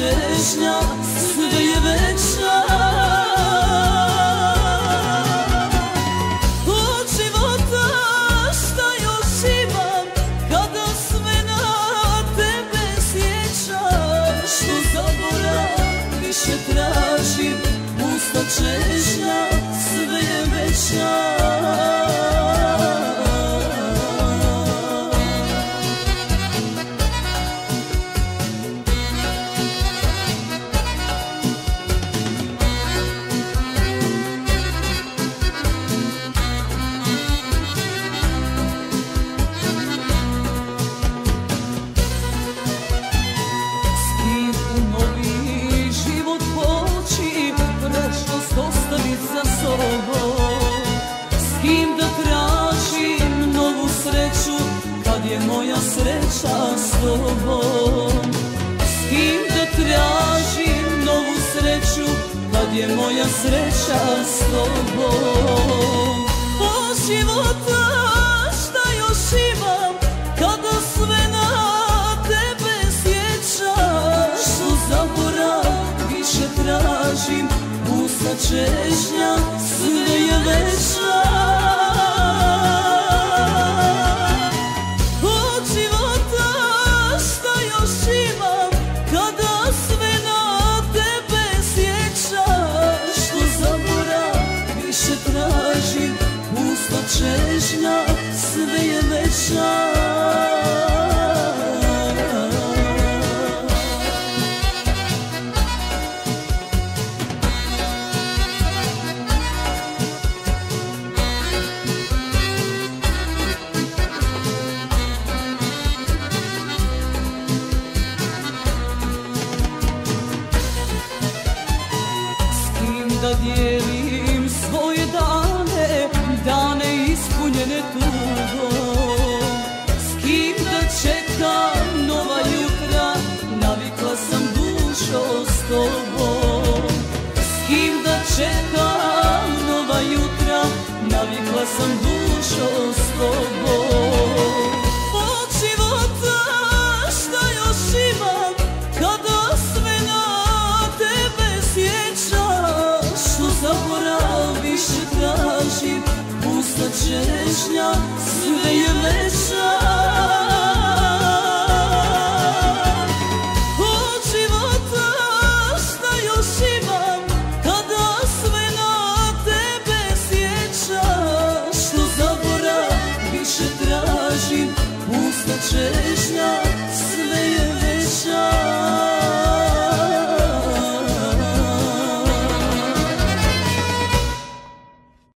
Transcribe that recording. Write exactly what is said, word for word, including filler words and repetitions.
čežnja, sve je veća. Od života šta još imam, kada sve na tebe sjećam, što zaborav više tražim, pusta čežnja, sve je veća. S kim da tražim novu sreću, kad je moja sreća s tobom? S kim da tražim novu sreću, kad je moja sreća s tobom? Od života šta još imam, kada sve na tebe sjećam, što zaborav više tražim, pusta čežnja, sve je veća. Od života šta još imam, kada sve na tebe sjećam, što zaborav više tražim, pusta čežnja, sve je veća. Da dijelim svoje dane, dane ispunjene tugom. S kim da čekam nova jutra, navikla sam dušo s tobom. S kim da čekam nova jutra, navikla sam dušo s tobom. Od života šta još imam, kada sve na tebe sjećam, što zaborav više tražim, pusta čežnja,